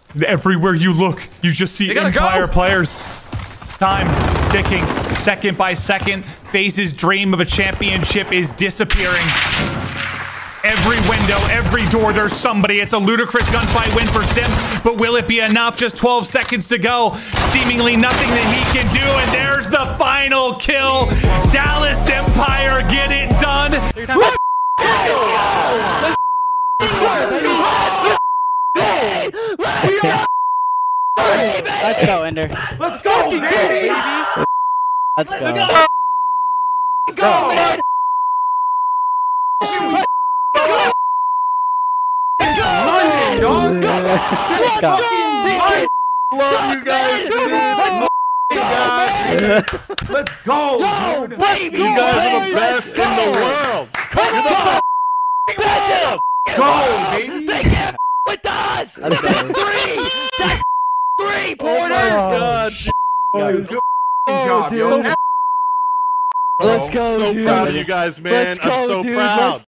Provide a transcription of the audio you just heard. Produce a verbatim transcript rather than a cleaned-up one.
Everywhere you look, you just see Empire go. players. Time ticking, second by second. FaZe's dream of a championship is disappearing. Every window, every door, there's somebody. It's a ludicrous gunfight win for Simp, but will it be enough? Just twelve seconds to go. Seemingly nothing that he can do, and there's the final kill. Dallas Empire get it done. Let's go, Ender. Let's go, baby. Let's go. Let's go. London, dog. Let's go. Love you guys, dude. Let's go, dude. Baby, you guys are the best in the world. Come on. Go, baby. With us. Let's go. Three. That's three, Porter. Oh my God. Good job, yo. Let's go, So dude. proud of you guys, man. Let's go, I'm so dude. proud.